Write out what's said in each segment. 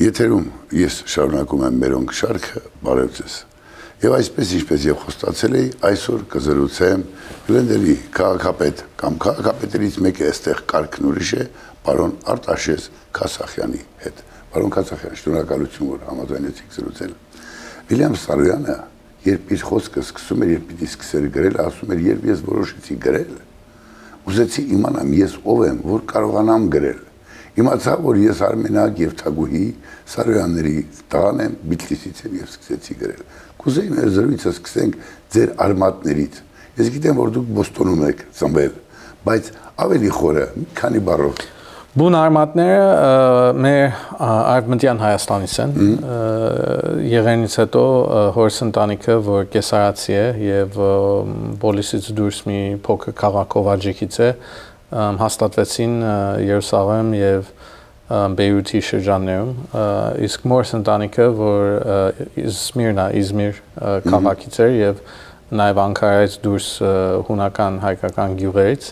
Եթերում ես շարունակում եմ Մերոնք շարքը, բարև ձեզ։ Եվ այսպես ինչպես եւ խոստացել էի, այսօր կզրուցեմ Գլենդելի քաղաքապետ կամ քաղաքապետերից մեկը այստեղ կարգն ուրիշ է, պարոն Արտաշես Քասախյանի հետ։ Պարոն Քասախյան, շնորհակալություն, որ համաձայնեցիք զրուցել։ Վիլյամ Սարոյանը, երբ իր խոսքը սկսում էր, երբ պիտի սկսեր գրել, ասում էր, երբ ես որոշեցի գրել, ուզեցի իմանամ ես ով եմ, որ կարողանամ գրել։ Իմացա, որ ես Արմենակ եւ Թագուհի Սարոյանների տղան եմ, Բիթլիսից եմ եւ սկսեցի գրել։ Կուզեի մեր զրույցը սկսենք ձեր արմատներից։ Ես գիտեմ, որ դուք Բոստոնում եք ծնվել, բայց ավելի խորը, մի քանի բառով։ Բուն արմատները մեր Արևմտյան Հայաստանից են, եղերնից հետո հորս ընտանիքը, որ կեսարացի է եւ Պոլիսից դուրս մի փոքր քաղաքով աջակից է, հաստատվեցին Երուսաղեմ եւ Բեյրութի շրջաններում, իսկ մորս ընտանիքը, որ Իզմիր քաղաքից էր եւ նաեւ Անկարայից դուրս հունական հայկական գյուղերից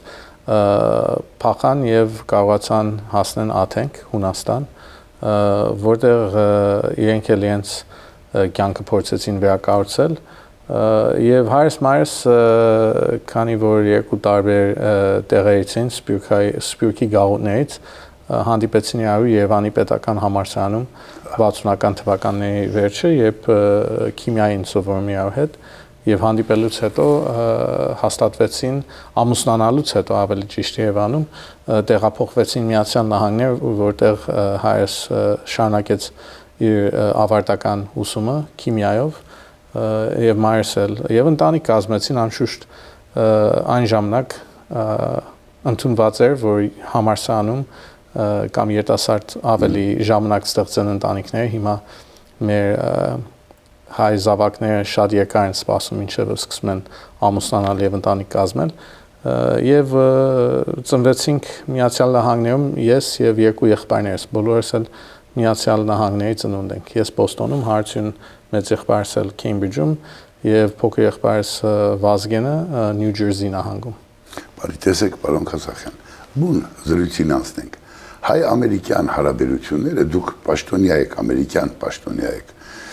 փախան եւ կարողացան հասնեն Աթենք, Հունաստան, որտեղ իրենք էլ իրենց կյանքը փորձեցին վերակառուցել եւ հայրս մայրս քանի որ երկու տարբեր տեղերից են Սփյուռքի գաղութներից հանդիպեցին իրարու Երևանի պետական համալսարանում 60-ական թվականների վերջը, երբ քիմիային սովորում իրար հետ եւ հանդիպելուց հետո հաստատվեցին ամուսնանալուց հետո ավելի ճիշտ Երևանում տեղափոխվեցին Միացյալ Նահանգներ, որտեղ հայրս շարունակեց իր ավարտական ուսումը քիմիայով եւ մայրս էլ եւ ընտանիք կազմեցին անշուշտ այն ժամանակ ընդունված էր, որ համալսարանում կամ երիտասարդ ավելի ժամանակ ստեղծեն ընտանիքները, հիմա մեր հայ զավակները շատ երկար են սպասում, ինչեւ սկսում են ամուսնանալ եւ ընտանիք կազմել եւ ծնվեցինք Միացյալ Նահանգներում ես եւ երկու եղբայրներս, բոլորս էլ Միացյալ Նահանգների ծնունդ ենք։ Ես Բոստոնում, Հարություն մեծ եղբայրս էլ Քեմբրիջում եւ փոքր եղբայրս Վազգենը Նյու Ջերսի նահանգում։ Բարի տեսեք, պարոն Քասախյան։ Բուն զրույցին անցնենք։ Հայ-ամերիկյան հարաբերությունները դուք պաշտոնյա եք, ամերիկյան պաշտոնյա եք։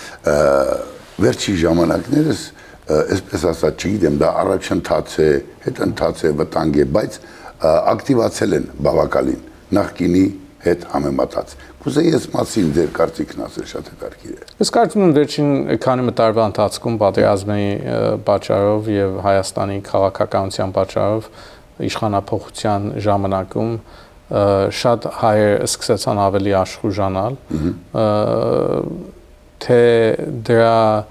Վերջի ժամանակներս, այսպես ասած, չգիտեմ, դա առաջընթաց է, հետընթաց է, վտանգ է, բայց ակտիվացել են բավականին նախկինի հետ համեմատած։ Կուզեի ես մասին ձեր կարծիքն ասել, շատ հետաքրքիր է։ Ես կարծում եմ վերջին քանի տարվա ընթացքում պատերազմի պատճառով եւ Հայաստանի քաղաքականության պատճառով իշխանապողության ժամանակում շատ հայեր սկսեցան ավելի աշխուժանալ, թե դրա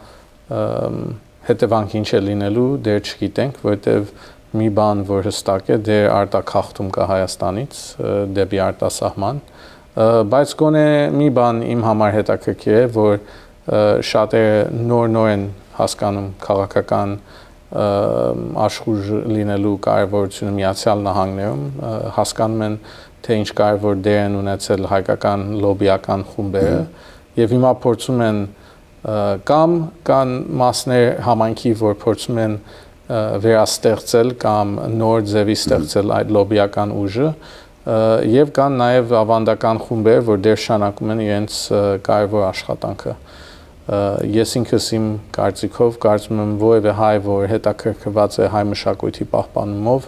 հետևանք ինչ է լինելու, դեռ չգիտենք, որովհետև մի բան, որ հստակ է, դեռ արտաքաղթում կա Հայաստանից դեպի արտասահման, բայց գոնե մի բան իմ համար հետաքրքիր է, որ շատերը նոր են հասկանում քաղաքական աշխուժ լինելու կարևորությունը Միացյալ Նահանգներում, հասկանում են, թե ինչ կարևոր դեր են ունեցել հայկական լոբիական խումբերը եւ հիմա փորձում են կամ կան մասներ համայնքի, որ փորձում են վերաստեղծել կամ նոր ձևի ստեղծել այդ լոբիական ուժը եւ կան նաեւ ավանդական խումբեր, որ դեր շանակում են իրենց կարևոր աշխատանքը։ Ես ինքս իմ կարծիքով կարծում եմ որևէ հայ, որ հետաքրքրված է հայ մշակույթի պահպանումով,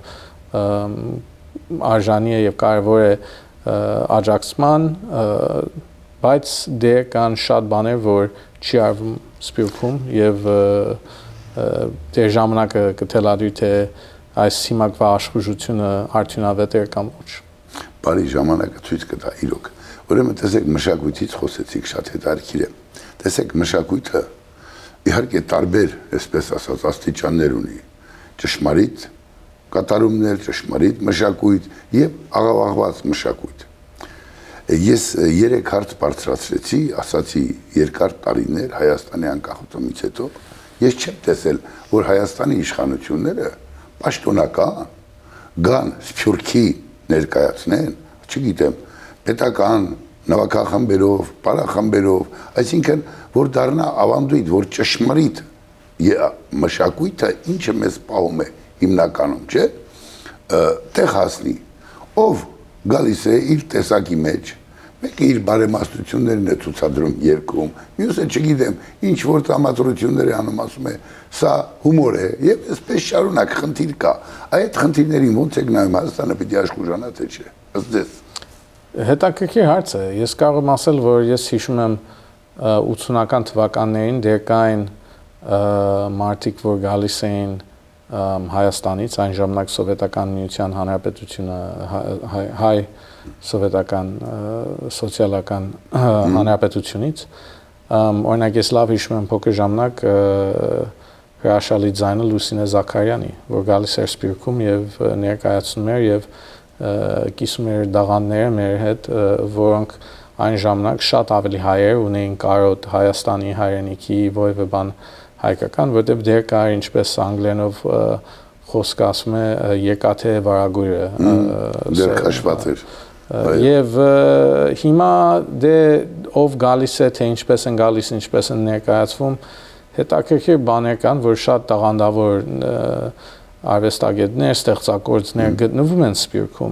արժանի է եւ կարևոր է աջակցման, բայց դեր կան շատ բաներ, որ չի արվում Սփյուռքում եւ դեր ժամանակը կթելադրի, թե այս հիմակվա աշխուժությունը արդյունավետ է կամ ոչ։ Բարի ժամանակը ցույց կտա իրոք։ Ուրեմն տեսեք մշակույթից խոսեցիք, շատ հետաքրքիր է։ Տեսեք մշակույթը իհարկե տարբեր, այսպես ասած, աստիճաններ ունի։ Ճշմարիտ կատարումներ, ճշմարիտ մշակույթ եւ աղավաղված մշակույթ։ Ես 3 հարց բարձրացրեցի, ասացի երկար տարիներ Հայաստանի անկախությունից հետո ես չեմ տեսել, որ Հայաստանի իշխանությունները պաշտոնական գան Սփյուռքի ներկայացնեն, չգիտեմ, պետական նավակախմբերով, պարախմբերով, այսինքն որ դառնա ավանդույթ, որ ճշմարիտ մշակույթը ինչը մեզ պահում է հիմնականում, չէ՞, տեղ հասնի, ով գալիս է իր տեսակի մեջ, Մեկը իր բարեմաստություններն է ցուցադրում երկում, մյուսը չգիտեմ, ինչ որ տրամադրություններ է անում, ասում է, սա հումոր է, եւ այսպես շարունակ խնդիր կա։ Այդ խնդիրներին ո՞նց եք նայում, Հայաստանը պիտի աշխուժանա թե չէ։ Ըստ ձեզ։ Հետաքրքիր հարց է։ Ես կարող եմ ասել, որ ես հիշում եմ 80-ական թվականներին դեռ կային մարդիկ, որ գալիս էին Հայաստանից, այն ժամանակ Սովետական Միության Հանրապետությունը, հայ սովետական սոցիալական հանրապետությունից, օրինակ ես լավ հիշում եմ փոքր ժամանակ հրաշալի ձայնը Լուսինե Զաքարյանի, որ գալիս էր Սփյուռքում եւ ներկայացնում էր եւ կիսում էր դաղանները մեր հետ, որոնք այն ժամանակ շատ ավելի հայեր ունեին կարոտ Հայաստանի հայրենիքի ովևէ բան հայկական, որտեղ դեռ կար ինչպես անգլերենով խոսքը ասում է եկաթե վարագույրը դեռ քաշված էր եւ հիմա դե ով գալիս է թե ինչպես են գալիս ինչպես են ներկայացվում հետաքրքիր բաներ կան որ շատ տաղանդավոր արվեստագետներ ստեղծագործներ գտնվում են Սփյուռքում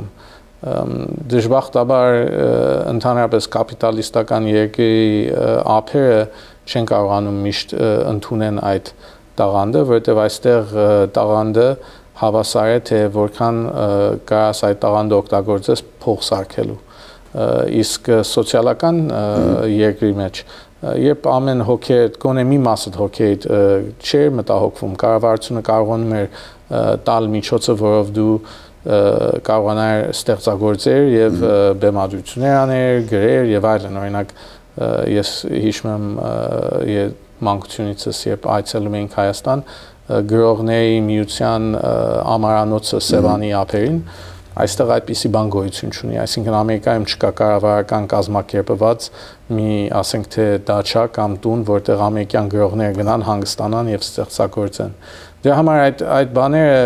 դժբախտաբար ընդհանրապես կապիտալիստական երկրի ափերը չեն կարողանում միշտ ընդունեն այդ տաղանդը, որտեղ այստեղ տաղանդը հավասար է թե որքան կարաս այդ տաղանդը օգտագործես փող սարքելու։ Իսկ սոցիալական երկրի մեջ երբ ամեն հոգեդ գոնե մի մասը հոգեդ չէր մտահոգվում, կառավարությունը կարողանում էր տալ միջոցը, որով դու կարողանար ստեղծագործեր եւ բեմադրություններ աներ, գրեր եւ այլն, օրինակ ես հիշում եմ մանկությունիցս երբ այցելում էինք Հայաստան գրողների միության ամարանոցը Սևանի ափերին այստեղ այդպիսի բան գոյություն չունի այսինքն Ամերիկայում չկա կառավարական կազմակերպված մի ասենք թե դաչա կամ տուն որտեղ ամերիկյան գրողները գնան հանգստանան եւ ստեղծագործեն դրա համար այդ բաները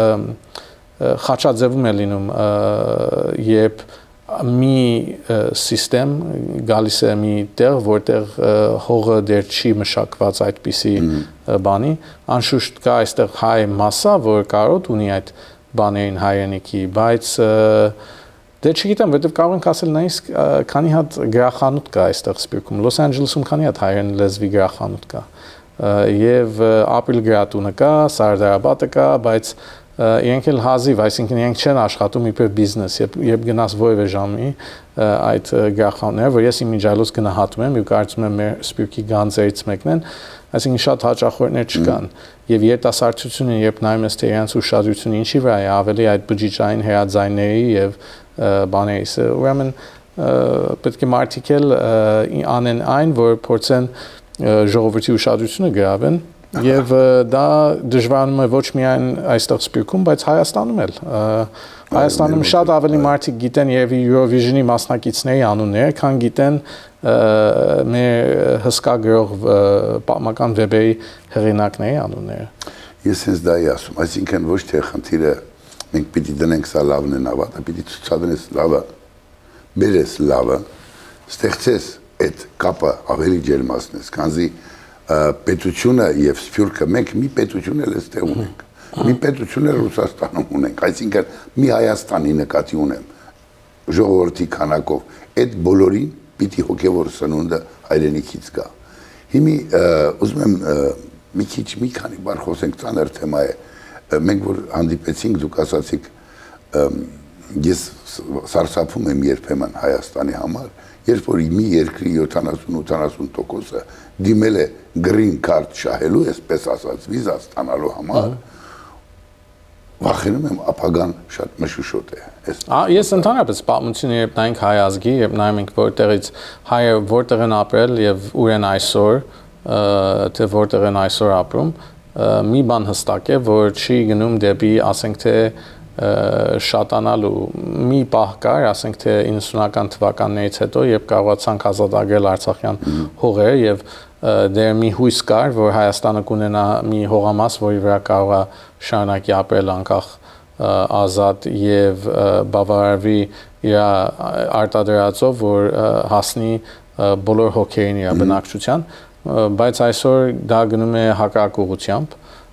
խաչաձևում է լինում երբ մի սիստեմ գալիս է մի տեղ, որտեղ հողը դեռ չի մշակված այդպիսի բանի, անշուշտ կա այստեղ հայ մասսա, որ կարոտ ունի այդ բաներին հայրենիքի, բայց դե չգիտեմ, որտեղ կարող ենք ասել նույնիսկ քանի հատ գրախանութ կա այստեղ Սփյուռքում, Լոս Անջելեսում քանի հատ հայերեն լեզվի գրախանութ կա, եւ ապրիլ գրատունը կա, Սարդարաբադը կա, բայց իրենք էլ հազիվ, այսինքն իրենք չեն աշխատում իբր բիզնես, երբ գնաս որևէ ժամի այդ գրախանութները, որ ես իմիջիայլոց գնահատում եմ, եւ կարծում եմ մեր Սփյուռքի գանձերից մեկն են, այսինքն շատ հաճախորդներ չկան, եւ երիտասարդությունը երբ նայում ես թե իրենց ուշադրությունը ինչի վրա է, ավելի այդ բջիջային հրաձայնների եւ բաներիս, ուրեմն պետք է մարդիկ էլ անեն այն, որ փորձեն ժողովրդի ուշադրությունը գրավեն Եվ դա դժվարանում է ոչ միայն այստեղ Սփյուռքում, բայց Հայաստանում էլ։ Հայաստանում շատ ավելի մարդիկ գիտեն եւ Eurovision-ի մասնակիցների անունները, քան գիտեն մեր հսկա գրող պատմական վեբերի հեղինակների անունները։ Ես հենց դա եմ ասում, այսինքն ոչ թե խնդիրը մենք պիտի դնենք սա լավն է նավատը, պիտի ցուցադրես լավը, բերես լավը, ստեղծես այդ կապը ավելի ջերմացնես, քանզի պետությունը եւ Սփյուռքը մենք մի պետություն էլ էստեղ ունենք։ Մի պետություն էլ Ռուսաստանում ունենք, այսինքն մի Հայաստանի նկատի ունեմ ժողովրդի քանակով։ Այդ բոլորին պիտի հոգեվոր սնունդը հայրենիքից գա։ Հիմի ուզում եմ մի քանի բառ խոսենք, ծանր թեմա է։ Մենք որ հանդիպեցինք, դուք ասացիք ես սարսափում եմ երբեմն Հայաստանի համար, երբ որ մի երկրի 70-80%-ը դիմել է green card շահելու, այսպես ասած, վիզա ստանալու համար, վախենում եմ ապագան շատ մշուշոտ է։ Ես ընդհանրապես պատմությունը երբ նայենք հայ ազգի, երբ նայում ենք որտեղից հայը որտեղ են ապրել եւ ուր են այսօր, թե որտեղ են այսօր ապրում, մի բան հստակ է, որ չի գնում դեպի, ասենք թե շատանալու մի պահ կար, ասենք թե 90-ական թվականներից հետո, երբ կարողացանք ազատագրել Արցախյան հողերը եւ դեր մի հույս կար, որ Հայաստանը կունենա մի հողամաս, որի վրա կարող է շարունակի ապրել անկախ ազատ եւ բավարարվի իր արտադրածով, որ հասնի բոլոր հոգերին իր բնակչության, բայց այսօր դա գնում է հակառակ ուղղությամբ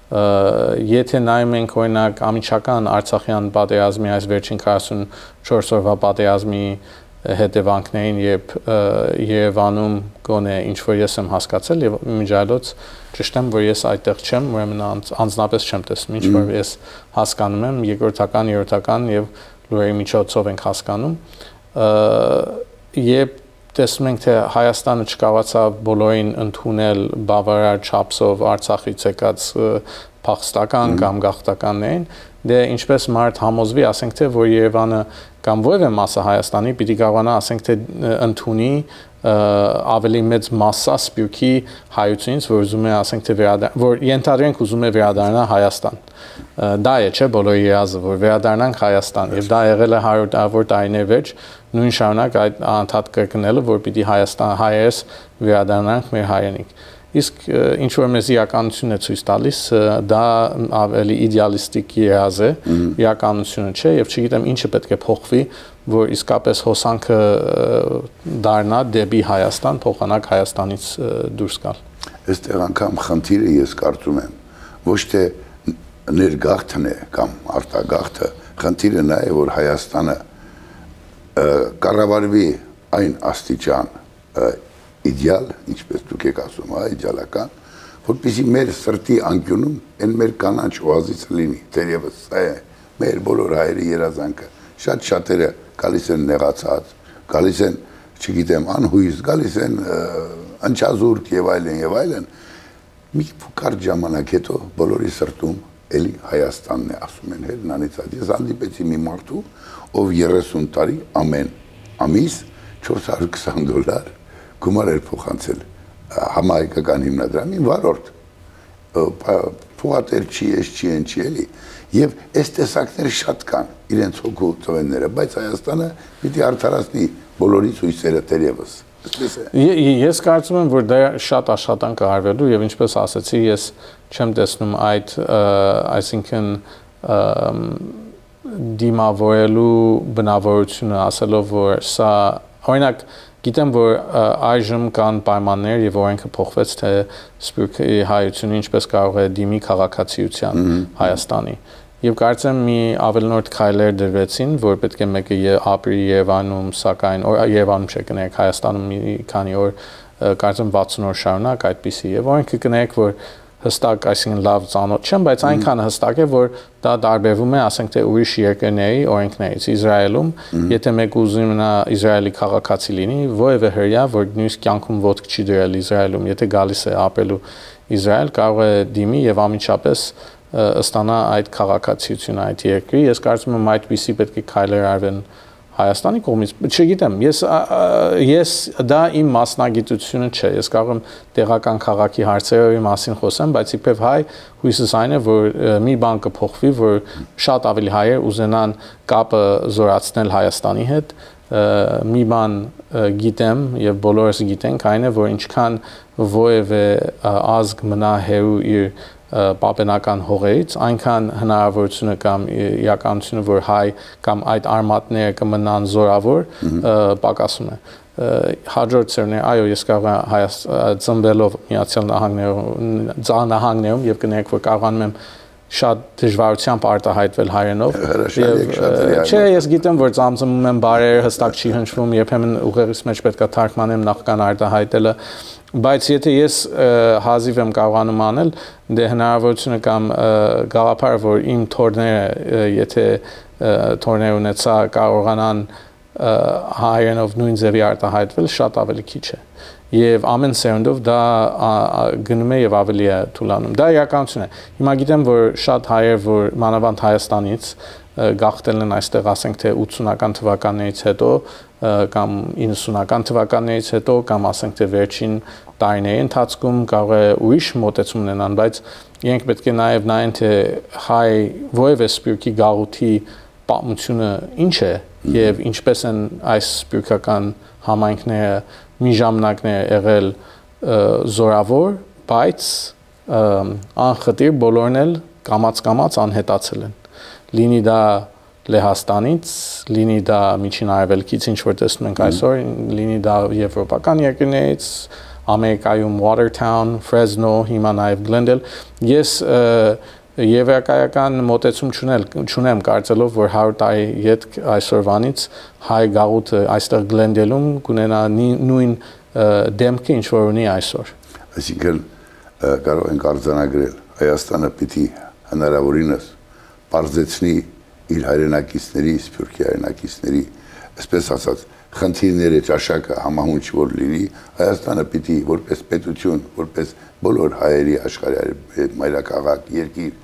Եթե նայում ենք օրինակ ամիջական Արցախյան պատերազմի այս վերջին 44 օրվա պատերազմի հետևանքներին, երբ Երևանում գոնե ինչ-որ ես եմ հասկացել եւ միջայլոց ճիշտ եմ, որ ես այդտեղ չեմ, ուրեմն անձնապես չեմ տեսնում, ինչ-որ ես հասկանում եմ, երկրորդական, երրորդական եւ լուրերի միջոցով ենք հասկանում, երբ տեսնում ենք, թե Հայաստանը չկարողացավ բոլորին ընդունել բավարար չափսով Արցախից եկած փախստական կամ գաղթականներին, դե ինչպես մարդ համոզվի, ասենք թե որ Երևանը կամ որևէ մասը Հայաստանի պիտի կարողանա, ասենք թե ընդունի ավելի մեծ մասսա սփյուռքի հայությունից, որ ուզում է, ասենք թե որ ենթադրենք ուզում է վերադառնալ Հայաստան։ Դա է, չէ, բոլորի երազը, որ վերադառնանք Հայաստան, եւ դա եղել է 100-ավոր տարիներ վերջ, նույն շարունակ այդ անդադ կրկնելը, որ պիտի Հայաստան հայերս վերադառնանք մեր հայրենիք։ Իսկ ինչ որ մեզ իրականությունն է ցույց տալիս, դա ավելի իդեալիստիկ երազ է, իրականությունը չէ, եւ չգիտեմ ինչը պետք է փոխվի, որ իսկապես հոսանքը դառնա դեպի Հայաստան, փոխանակ Հայաստանից դուրս գալ։ Այստեղ անգամ խնդիրը ես կարծում եմ, ոչ թե ներգաղթն է կամ արտագաղթը, խնդիրը նա է, որ Հայաստանը կառավարվի այն աստիճան իդեալ, ինչպես դուք եք ասում, իդեալական, որպեսզի մեր սրտի անկյունում այն մեր կանաչ օազիսը լինի, թերևս սա է մեր բոլոր հայերի երազանքը, շատ շատերը գալիս են նեղացած, գալիս են, չգիտեմ, անհույս, գալիս են ընչազուրկ եւ այլն, մի կարճ ժամանակ հետո բոլորի սրտում էլի Հայաստանն է, ասում են հերնանից այդ, ես հանդիպեցի մի մարդու, ով 30 տարի ամեն ամիս $420 գումար էր փոխանցել համահայկական հիմնադրամին վարորդ, փոխատեր չի, չի էլի, եւ այս տեսակները շատ կան, իրենց հոգու ծովենները, բայց Հայաստանը պիտի արդարացնի բոլորի ցույցերը տերևս, այսպես է։ Ես կարծում եմ, որ դա շատ աշխատանք է արվելու եւ ինչպես ասացի, ես չեմ տեսնում այդ, այսինքն դիմավորելու բնավորությունը, ասելով, որ սա, օրինակ, գիտեմ, որ այժմ կան պայմաններ եւ օրենքը փոխվեց, թե սփյուռքի հայությունը ինչպես կարող է դիմի քաղաքացիության Հայաստանի։ Եվ կարծեմ մի ավելնորդ քայլեր դրվեցին, որ պետք է մեկը ապրի Երևանում, սակայն Երևանում չէ, կներեք Հայաստանում մի քանի օր, կարծեմ 60 օր շարունակ այդպիսի եւ օրենքը կներեք, որ հստակ, այսինքն լավ ծանոթ չեմ, բայց այնքան հստակ է, որ դա տարբերվում է, ասենք թե ուրիշ երկրների օրենքներից։ Իսրայելում, եթե մեկը ուզում է Իսրայելի քաղաքացի լինի, որևէ հրյա, որ նույնիսկ կյանքում ոտք չի դրել Իսրայելում, եթե գալիս է ապրելու Իսրայել, կարող է դիմի եւ ամիջապես ստանա այդ քաղաքացիությունը այդ երկրի։ Ես կարծում եմ այդպիսի պետք է քայլեր արվեն Հայաստանի կողմից, չգիտեմ, ես դա իմ մասնագիտությունը չէ, ես կարող եմ տեղական քաղաքի հարցերի մասին խոսեմ, բայց իբրև հայ հույսս այն է, որ մի բան կփոխվի, որ շատ ավելի հայեր ուզենան կապը զորացնել Հայաստանի հետ, մի բան գիտեմ եւ բոլորս գիտենք, այն է, որ ինչքան որևէ ազգ մնա հերու իր պապենական հողերից, այնքան հնարավորությունը կամ իրականությունը, որ հայ կամ այդ արմատները կմնան զորավոր, պակասում է։ Հաջորդ սերներ, այո, ես կարող եմ ծնվելով Միացյալ Նահանգներում եւ կներեք, որ կարողանում եմ շատ դժվարությամբ արտահայտվել հայերենով։ Չէ, ես գիտեմ, որ ծամծմում եմ բարերը, հստակ չի հնչվում, երբեմն ուղեղիս մեջ պետք է թարգմանեմ նախքան արտահայտելը, բայց եթե ես հազիվ եմ կարողանում անել, դե հնարավորությունը կամ գաղափարը, որ իմ թորները, եթե թորներ ունեցա, կարողանան հայերենով նույն ձևի արտահայտվել, շատ ավելի քիչ է։ Եվ ամեն սերունդով դա գնում է եւ ավելի է թուլանում։ Դա իրականություն է։ Հիմա գիտեմ, որ շատ հայեր, որ մանավանդ Հայաստանից գաղթել են այստեղ, ասենք թե 80-ական թվականներից հետո կամ 90-ական թվականներից հետո կամ ասենք թե վերջին տարիների ընթացքում կարող է ուրիշ մոտեցում ունենան, բայց իրենք պետք է նաեւ նայեն, թե հայ որևէ սփյուռքի գաղութի պատմությունը ինչ է եւ ինչպես են այս սփյուռքական համայնքները մի ժամանակներ եղել զորավոր, բայց անխտիր բոլորն էլ կամաց անհետացել են։ Լինի դա Լեհաստանից, լինի դա Միջին Արևելքից, ինչ որ տեսնում ենք այսօր, լինի դա եվրոպական երկրներից, Ամերիկայում Watertown, Fresno, հիմա նաև Գլենդել։ Ես Եվրոպական մոտեցում չունեմ կարծելով, որ 100 տարի հետ այսօրվանից հայ գաղութը այստեղ Գլենդելում կունենա նույն դեմքը, ինչ որ ունի այսօր։ Այսինքն կարող ենք արձանագրել, Հայաստանը պիտի հնարավորինս պարզեցնի իր հայրենակիցների, սփյուռքի հայրենակիցների, այսպես ասած, խնդիրների ճաշակը համահունչ որ լինի, Հայաստանը պիտի որպես պետություն, որպես բոլոր հայերի աշխարհի մայրաքաղաք, երկիր,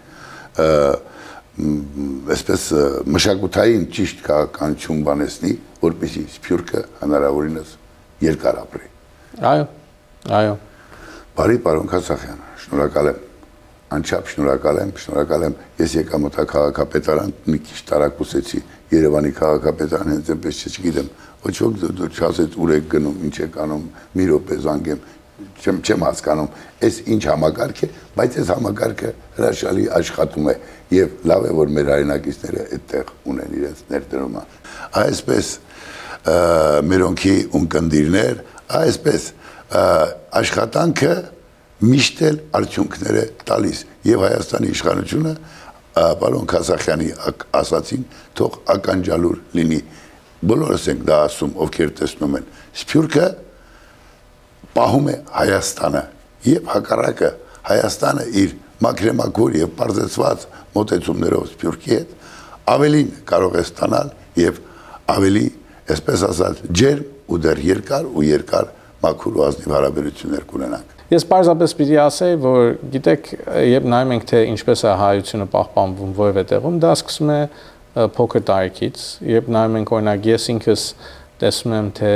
այսպես մշակութային ճիշտ քաղաքականություն բանեցնի, որպեսզի սփյուռքը հնարավորինս երկար ապրի։ Այո։ Բարի պարոն Քասախյան, շնորհակալ եմ։ Անչափ շնորհակալ եմ, ես եկա մտա քաղաքապետարան, մի քիչ տարակուսեցի Երևանի քաղաքապետարան, հենց այնպես չգիտեմ, ոչ ոք չասեց ուր եք գնում, ինչ եք անում, մի րոպե զանգեմ, չեմ հասկանում, այս ինչ համակարգ է, բայց այս համակարգը հրաշալի աշխատում է եւ լավ է, որ մեր հայրենակիցները այդտեղ ունեն իրենց ներդրումը։ Այսպես մերոնքի ունկնդիրներ, այսպես աշխատանքը միշտ էլ արդյունքներ է տալիս եւ Հայաստանի իշխանությունը պարոն Քասախյանի ասացին թող ականջալուր լինի բոլորս ենք դա ասում ովքեր տեսնում են սփյուռքը պահում է Հայաստանը եւ հակառակը Հայաստանը իր մակրեմակոր եւ բարձրացված մոտեցումներով սփյուռքի հետ ավելին կարող է ստանալ եւ ավելի այսպես ասած ջերմ ու դեռ երկար մաքուր ու ազնիվ հարաբերություններ կունենանք։ Ես պարզապես պիտի ասեի, որ գիտեք, երբ նայում ենք, թե ինչպես է հայությունը պահպանվում որևէ տեղում, դա սկսում է փոքր տարիքից, երբ նայում ենք օրինակ ես ինքս տեսնում եմ, թե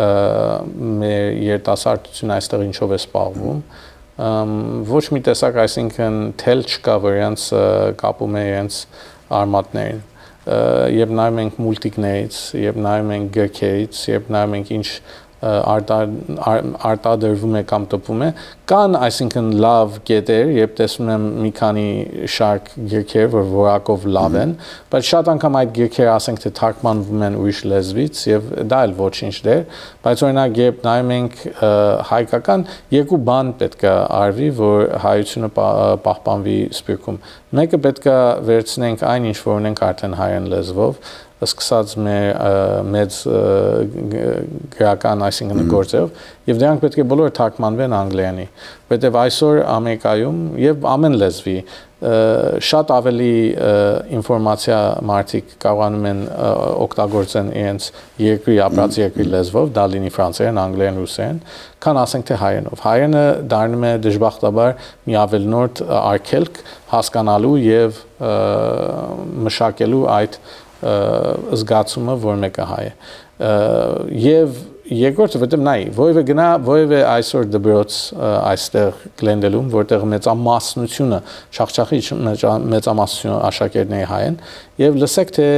մեր երիտասարդությունը այստեղ ինչով է սպառվում, ոչ մի տեսակ, այսինքն թել չկա, որ իրենց կապում է իրենց արմատներին, երբ նայում ենք մուլտիկներից, երբ նայում ենք գրքերից, երբ նայում ենք ինչ արտադրվում է կամ տպվում է, կան այսինքն լավ կետեր, երբ տեսնում եմ մի քանի շարք գրքեր, որ որակով լավ են, բայց շատ անգամ այդ գրքերը ասենք թե թարգմանվում են ուրիշ լեզվից եւ դա էլ ոչինչ դեր, բայց օրինակ երբ նայում ենք հայկական երկու բան պետք է արվի, որ հայությունը պահպանվի Սփյուռքում։ Մեկը պետք է վերցնենք այն ինչ որ ունենք արդեն հայերեն լեզվով, սկսած մեր մեծ գրական այսինքն գործերով եւ դրանք պետք է բոլորը թարգմանվեն անգլերենի, որտեղ այսօր Ամերիկայում եւ ամեն լեզվի շատ ավելի ինֆորմացիա մարդիկ կարողանում են օգտագործեն իրենց երկրի ապրած երկրի լեզվով, դա լինի ֆրանսերեն, անգլերեն, ռուսերեն, քան ասենք թե հայերենով։ Հայերենը դառնում է դժբախտաբար մի ավելնորդ արգելք հասկանալու եւ մշակելու այդ զգացումը, որ մեկը հայ է։ Եւ երկրորդը, որտեղ նայ, որևէ այսօր դպրոց այստեղ Գլենդելում, որտեղ մեծամասնությունը, շախչախի մեծամասնությունը աշակերտների հայ են, եւ լսեք թե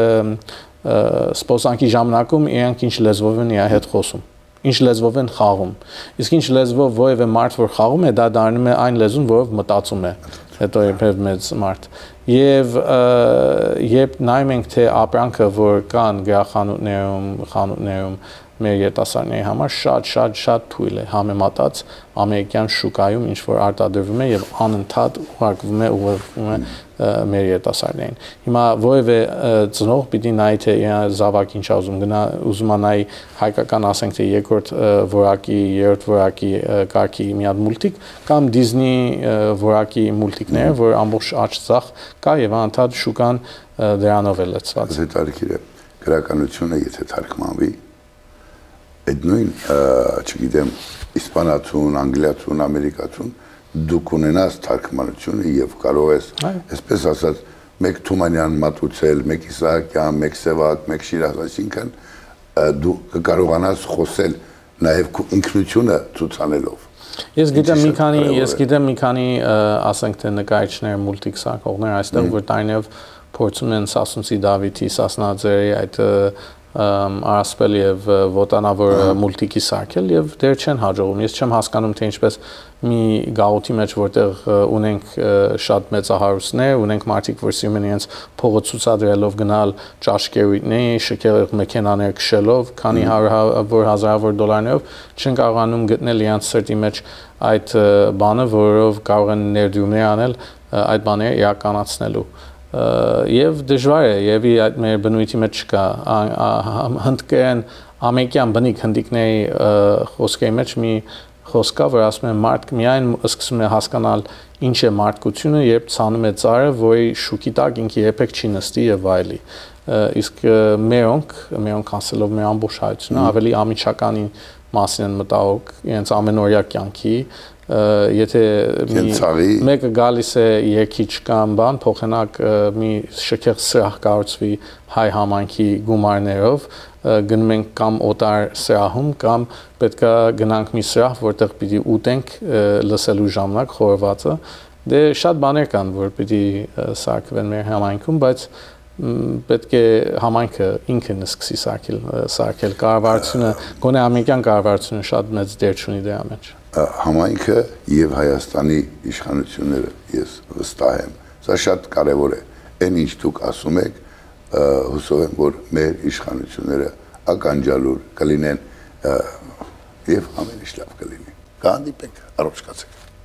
սպոսանքի ժամանակում իրենք ինչ լեզվով են իր հետ խոսում, ինչ լեզվով են խաղում։ Իսկ ինչ լեզվով որևէ մարդ որ խաղում է, դա դառնում է այն լեզուն, որով մտածում է, հետո երբև մեծ մարդ։ Եվ երբ նայում ենք թե ապրանքը, որ կան խանութներում մեր երիտասարդների համար շատ թույլ է համեմատած ամերիկյան շուկայում ինչ որ արտադրվում է եւ անընդհատ ուղարկվում է մեր երիտասարդներին։ Հիմա որևէ ծնող պիտի նայի թե զավակ ինչ ուզում է նայի հայկական ասենք թե երկրորդ որակի, երրորդ որակի կարգի մի հատ մուլտիկ կամ Դիզնի որակի մուլտիկները, որ ամբողջ աճ ծախ կա եւ անընդհատ շուկան դրանով է լցված։ Հետաքրքիր է գրականությունը եթե թարգմանվի այդ նույն, չգիտեմ, իսպանացուն, անգլիացուն, ամերիկացուն դուք ունենաս թարգմանությունը եւ կարող ես, այսպես ասած, մեկ Թումանյան մատուցել, մեկ Իսահակյան, մեկ Սևակ, մեկ Շիրազ, այսինքն դու կարողանաս խոսել նաեւ քո ինքնությունը ցուցանելով։ Ես գիտեմ մի քանի, ասենք թե նկարիչներ, մուլտիկ սարքողներ այստեղ, որ տարիներով փորձում են Սասունցի Դավիթի, Սասնաձերի այդ Արասպել եւ Վոտանավոր մուլտիկի սարքել եւ դեր չեն հաջողում։ Ես չեմ հասկանում թե ինչպես մի գաղութի մեջ որտեղ ունենք շատ մեծահարուստներ, ունենք մարդիկ, որ սիրում են իրենց փողը ցուցադրելով գնալ ճաշկերույթների, շքեղ մեքենաներ քշելով, քանի հազարավոր դոլարներով չեն կարողանում գտնել իրենց սրտի մեջ այդ բանը, որով կարող են ներդրումներ անել այդ բաները իրականացնելու եւ դժվար է եւ այդ մեր բնույթի մեջ չկա հնդկերեն ամերիկյան բնիկ հնդիկների խոսքերի մեջ մի խոսքա որ ասում են մարդ միայն սկսում է հասկանալ ինչ է մարդկությունը երբ ցանում է ծառը որի շուկի տակ ինքը երբեք չի նստի եւ այլի իսկ մերոնք ասելով մեր ամբողջ հայությունը ավելի ամիջականի մասին են մտահոգ իրենց ամենօրյա կյանքի եթե մեկը գալիս է երկիչ կամ բան փոխանակ մի շքեղ սրահ կառուցվի հայ համայնքի գումարներով գնում ենք կամ օտար սրահում կամ պետքա գնանք մի սրահ որտեղ պիտի ուտենք լսելու ժամանակ խորվածը դե շատ բաներ կան որ պիտի սարքվեն մեր համայնքում բայց պետք է համայնքը ինքն սկսի սարքել կառավարությունը գոնե ամերիկյան կառավարությունը շատ մեծ դեր ունի դրա մեջ համայնքը եւ Հայաստանի իշխանությունները ես վստահ եմ սա շատ կարեւոր է այն ինչ դուք ասում եք հուսով եմ որ մեր իշխանությունները ականջալուր կլինեն եւ ամեն ինչ լավ կլինի կհանդիպենք առողջ կացեք